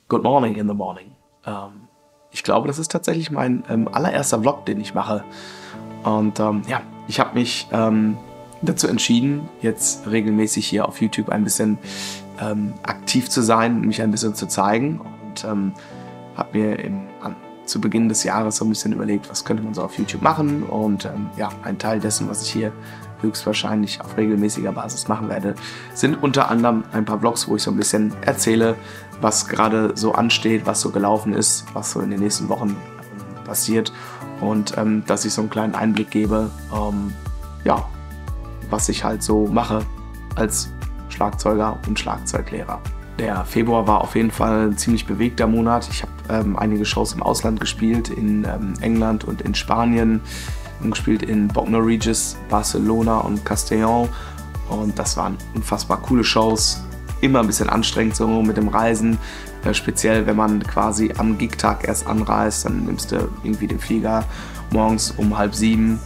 Good Morning in the Morning. Ich glaube, das ist tatsächlich mein allererster Vlog, den ich mache. Und ja, ich habe mich dazu entschieden, jetzt regelmäßig hier auf YouTube ein bisschen aktiv zu sein, mich ein bisschen zu zeigen. Und habe mir zu Beginn des Jahres so ein bisschen überlegt, was könnte man so auf YouTube machen. Und ja, ein Teil dessen, was ich hier höchstwahrscheinlich auf regelmäßiger Basis machen werde, sind unter anderem ein paar Vlogs, wo ich so ein bisschen erzähle, was gerade so ansteht, was so gelaufen ist, was so in den nächsten Wochen passiert und dass ich so einen kleinen Einblick gebe, ja, was ich halt so mache als Schlagzeuger und Schlagzeuglehrer. Der Februar war auf jeden Fall ein ziemlich bewegter Monat. Ich habe einige Shows im Ausland gespielt, in England und in Spanien. Gespielt in Bognor Regis, Barcelona und Castellón. Und das waren unfassbar coole Shows. Immer ein bisschen anstrengend so mit dem Reisen. Speziell, wenn man quasi am Gigtag erst anreist, dann nimmst du irgendwie den Flieger morgens um 6:30.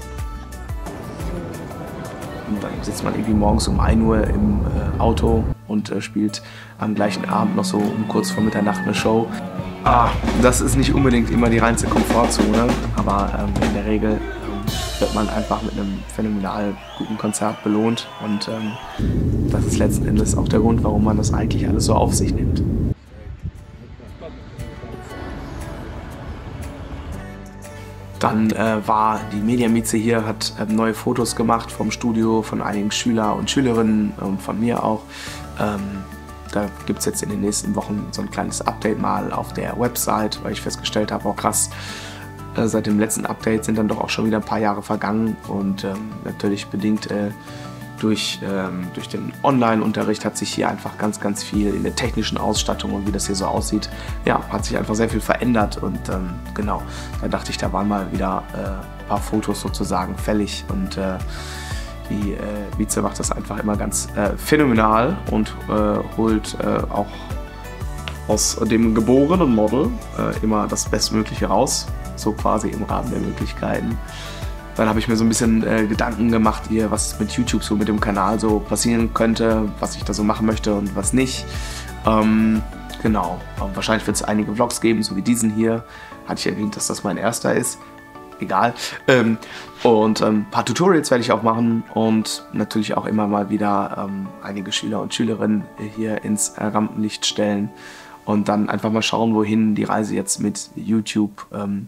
Und dann sitzt man irgendwie morgens um 1 Uhr im Auto und spielt am gleichen Abend noch so um kurz vor Mitternacht eine Show. Das ist nicht unbedingt immer die reinste Komfortzone, aber in der Regel wird man einfach mit einem phänomenal guten Konzert belohnt. Und das ist letzten Endes auch der Grund, warum man das eigentlich alles so auf sich nimmt. Dann war die Mediamieze hier, hat neue Fotos gemacht vom Studio, von einigen Schüler und Schülerinnen und von mir auch. Da gibt es jetzt in den nächsten Wochen so ein kleines Update mal auf der Website, weil ich festgestellt habe, krass, seit dem letzten Update sind dann doch auch schon wieder ein paar Jahre vergangen und natürlich bedingt durch den Online-Unterricht hat sich hier einfach ganz, ganz viel in der technischen Ausstattung und wie das hier so aussieht, ja, hat sich einfach sehr viel verändert und genau, da dachte ich, da waren mal wieder ein paar Fotos sozusagen fällig und die Mieze macht das einfach immer ganz phänomenal und holt auch aus dem geborenen Model immer das Bestmögliche raus, so quasi im Rahmen der Möglichkeiten. Dann habe ich mir so ein bisschen Gedanken gemacht, was mit YouTube so mit dem Kanal so passieren könnte, was ich da so machen möchte und was nicht. Genau, wahrscheinlich wird es einige Vlogs geben, so wie diesen hier. Hatte ich erwähnt, dass das mein erster ist. Egal. Und ein paar Tutorials werde ich auch machen und natürlich auch immer mal wieder einige Schüler und Schülerinnen hier ins Rampenlicht stellen und dann einfach mal schauen, wohin die Reise jetzt mit YouTube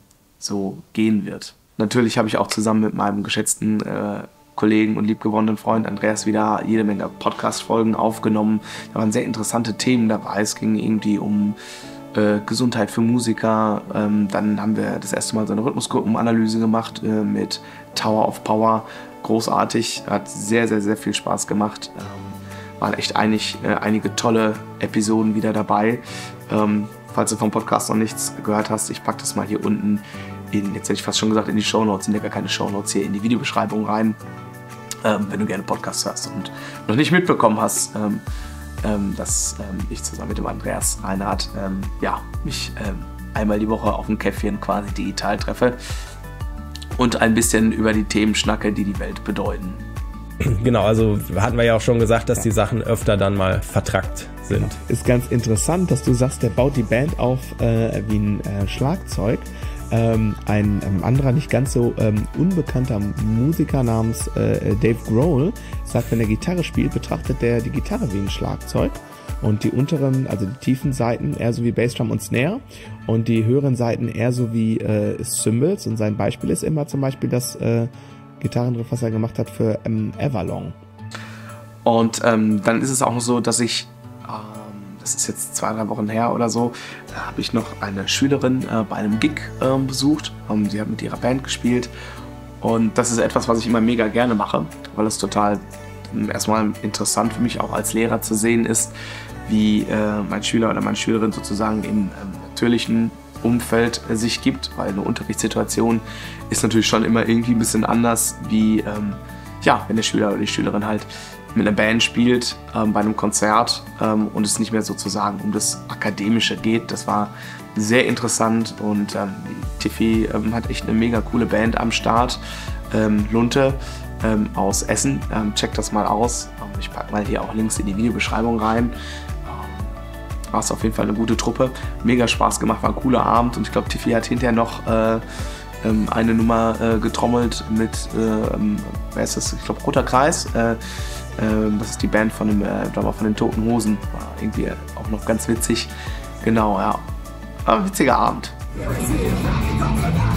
so gehen wird. Natürlich habe ich auch zusammen mit meinem geschätzten Kollegen und liebgewonnenen Freund Andreas wieder jede Menge Podcast-Folgen aufgenommen. Da waren sehr interessante Themen dabei. Es ging irgendwie um Gesundheit für Musiker. Dann haben wir das erste Mal so eine Rhythmusgruppenanalyse gemacht mit Tower of Power. Großartig, hat sehr, sehr, sehr viel Spaß gemacht. Waren echt einige tolle Episoden wieder dabei. Falls du vom Podcast noch nichts gehört hast, ich packe das mal hier unten jetzt hätte ich fast schon gesagt, in die Shownotes, sind ja gar keine Shownotes hier, in die Videobeschreibung rein, wenn du gerne Podcasts hörst und noch nicht mitbekommen hast, dass ich zusammen mit dem Andreas Reinhardt ja, mich einmal die Woche auf dem Käffchen quasi digital treffe und ein bisschen über die Themen schnacke, die die Welt bedeuten. Genau, also hatten wir ja auch schon gesagt, dass die Sachen öfter dann mal vertrackt sind. Ist ganz interessant, dass du sagst, der baut die Band auf wie ein Schlagzeug. Ein anderer, nicht ganz so unbekannter Musiker namens Dave Grohl sagt, wenn er Gitarre spielt, betrachtet er die Gitarre wie ein Schlagzeug und die unteren, also die tiefen Seiten eher so wie Bassdrum und Snare und die höheren Seiten eher so wie Cymbals, und sein Beispiel ist immer zum Beispiel das Gitarrenriff, was er gemacht hat für Everlong. Und dann ist es auch noch so, dass ich das ist jetzt 2-3 Wochen her oder so, da habe ich noch eine Schülerin bei einem Gig besucht. Sie hat mit ihrer Band gespielt und das ist etwas, was ich immer mega gerne mache, weil es total erstmal interessant für mich auch als Lehrer zu sehen ist, wie mein Schüler oder meine Schülerin sozusagen im natürlichen Umfeld sich gibt, weil eine Unterrichtssituation ist natürlich schon immer irgendwie ein bisschen anders, wie ja, wenn der Schüler oder die Schülerin halt mit einer Band spielt, bei einem Konzert und es nicht mehr sozusagen um das Akademische geht. Das war sehr interessant und Tiffy hat echt eine mega coole Band am Start. Lunte aus Essen, checkt das mal aus. Ich packe mal hier auch Links in die Videobeschreibung rein. war es auf jeden Fall eine gute Truppe. Mega Spaß gemacht, war ein cooler Abend und ich glaube, Tiffy hat hinterher noch eine Nummer getrommelt mit, wer ist das? Ich glaube, Roter Kreis. Das ist die Band von den Toten Hosen. War irgendwie auch noch ganz witzig. Genau, ja. War ein witziger Abend.